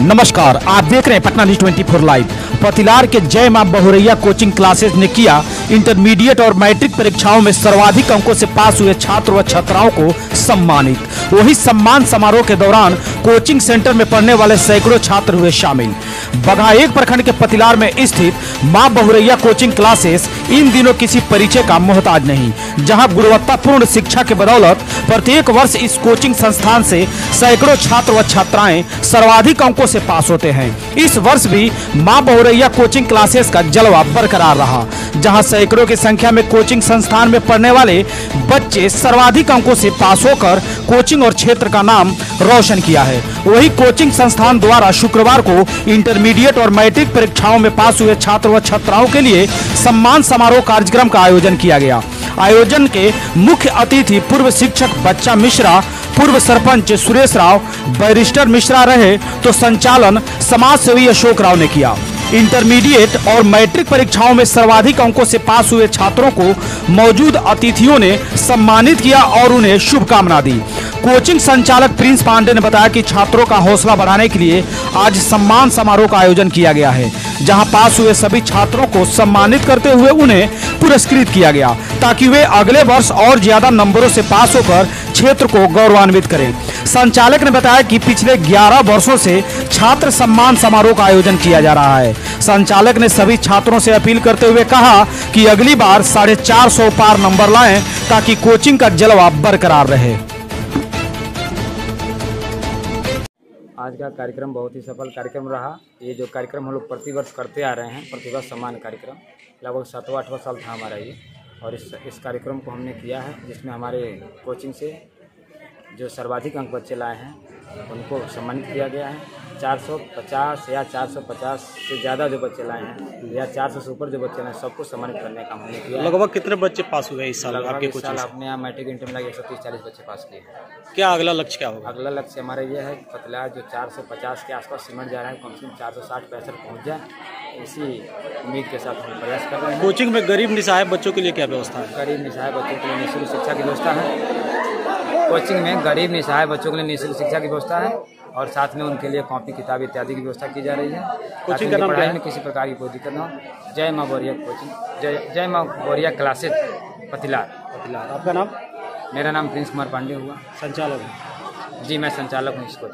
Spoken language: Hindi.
नमस्कार, आप देख रहे हैं पटना न्यूज 24 लाइव। पतिलार के जय मां बहुरैया कोचिंग क्लासेस ने किया इंटरमीडिएट और मैट्रिक परीक्षाओं में सर्वाधिक अंकों से पास हुए छात्र व छात्राओं को सम्मानित। वही सम्मान समारोह के दौरान कोचिंग सेंटर में पढ़ने वाले सैकड़ों छात्र हुए शामिल। बगहा एक प्रखंड के पतिलार में स्थित मां बहुरैया कोचिंग क्लासेस इन दिनों किसी परिचय का मोहताज नहीं, जहां गुणवत्तापूर्ण शिक्षा के बदौलत प्रत्येक वर्ष इस कोचिंग संस्थान से सैकड़ों छात्र व छात्राएं सर्वाधिक अंकों से पास होते हैं। इस वर्ष भी मां बहुरैया कोचिंग क्लासेस का जलवा बरकरार रहा, जहां सैकड़ों की संख्या में कोचिंग संस्थान में पढ़ने वाले बच्चे सर्वाधिक अंकों से पास होकर कोचिंग और क्षेत्र का नाम रोशन किया है। वही कोचिंग संस्थान द्वारा शुक्रवार को इंटरमीडिएट और मैट्रिक परीक्षाओं में पास हुए छात्र व छात्राओं के लिए सम्मान समारोह कार्यक्रम का आयोजन किया गया। आयोजन के मुख्य अतिथि पूर्व शिक्षक बच्चा मिश्रा, पूर्व सरपंच सुरेश राव, बैरिस्टर मिश्रा रहे तो संचालन समाज सेवी अशोक राव ने किया। इंटरमीडिएट और मैट्रिक परीक्षाओं में सर्वाधिक अंकों से पास हुए छात्रों को मौजूद अतिथियों ने सम्मानित किया और उन्हें शुभकामना दी। कोचिंग संचालक प्रिंस पांडे ने बताया कि छात्रों का हौसला बढ़ाने के लिए आज सम्मान समारोह का आयोजन किया गया है, जहां पास हुए सभी छात्रों को सम्मानित करते हुए उन्हें पुरस्कृत किया गया, ताकि वे अगले वर्ष और ज्यादा नंबरों से पास होकर क्षेत्र को गौरवान्वित करें। संचालक ने बताया कि पिछले 11 वर्षों से छात्र सम्मान समारोह का आयोजन किया जा रहा है। संचालक ने सभी छात्रों से अपील करते हुए कहा कि अगली बार 450 पार नंबर लाएं, ताकि कोचिंग का जलवा बरकरार रहे। आज का कार्यक्रम बहुत ही सफल कार्यक्रम रहा। ये जो कार्यक्रम हम लोग प्रतिवर्ष करते आ रहे हैं, प्रतिभा सम्मान कार्यक्रम, लगभग 7वां-8वां साल था हमारा ये, और इस कार्यक्रम को हमने किया है, जिसमें हमारे कोचिंग से जो सर्वाधिक अंक बच्चे लाए हैं उनको सम्मानित किया गया है। 450 या 450 से ज़्यादा जो बच्चे लाए हैं या 400 से ऊपर जो बच्चे लाए हैं, सबको सम्मानित करने का हमने किया। लगभग कितने बच्चे पास हुए इस साल आपके कोचिंग कोचिंग से? अपने यहाँ मैट्रिक इंटर में 130-140 बच्चे पास किए हैं। क्या अगला लक्ष्य क्या होगा? अगला लक्ष्य हमारा ये है कि पतिलार जो 450 के आसपास सिमट जा रहा है, कम से कम 460-65 पहुँच जाए। इसी उम्मीद के साथ हम प्रयास कर रहे हैं। कोचिंग में गरीब निसहाय बच्चों के लिए क्या व्यवस्था है? गरीब निसहाय बच्चों के लिए निःशुल्क शिक्षा की व्यवस्था है। कोचिंग में गरीब निसहाय बच्चों के लिए निःशुल्क शिक्षा की व्यवस्था है, और साथ में उनके लिए कॉपी किताब इत्यादि की व्यवस्था की जा रही है। कोचिंग का नाम पढ़ाई में किसी प्रकार की कोई दिक्कत न हो। जय मां बहुरैया कोचिंग, जय मां बहुरैया क्लासेस पतिलार। आपका नाम? मेरा नाम प्रिंस कुमार पांडे हुआ। संचालक? जी, मैं संचालक हूँ इसको।